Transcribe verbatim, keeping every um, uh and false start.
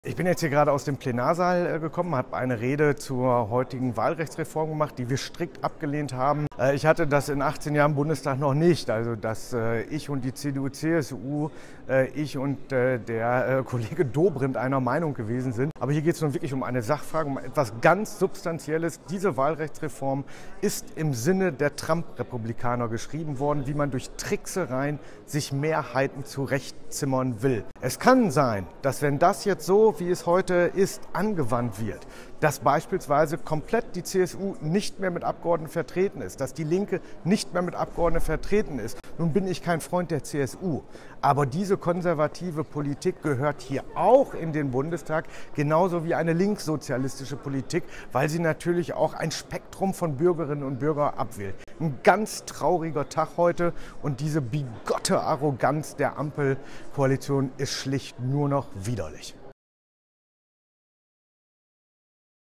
Ich bin jetzt hier gerade aus dem Plenarsaal gekommen, habe eine Rede zur heutigen Wahlrechtsreform gemacht, die wir strikt abgelehnt haben. Ich hatte das in achtzehn Jahren Bundestag noch nicht, also dass ich und die C D U C S U, ich und der Kollege Dobrindt einer Meinung gewesen sind. Aber hier geht es nun wirklich um eine Sachfrage, um etwas ganz Substanzielles. Diese Wahlrechtsreform ist im Sinne der Trump-Republikaner geschrieben worden, wie man durch Tricksereien sich Mehrheiten zurechtzimmern will. Es kann sein, dass wenn das jetzt so, wie es heute ist, angewandt wird, dass beispielsweise komplett die C S U nicht mehr mit Abgeordneten vertreten ist, dass die Linke nicht mehr mit Abgeordneten vertreten ist. Nun bin ich kein Freund der C S U, aber diese konservative Politik gehört hier auch in den Bundestag, genauso wie eine linkssozialistische Politik, weil sie natürlich auch ein Spektrum von Bürgerinnen und Bürgern abwählt. Ein ganz trauriger Tag heute und diese bigotte Arroganz der Ampelkoalition ist schlicht nur noch widerlich.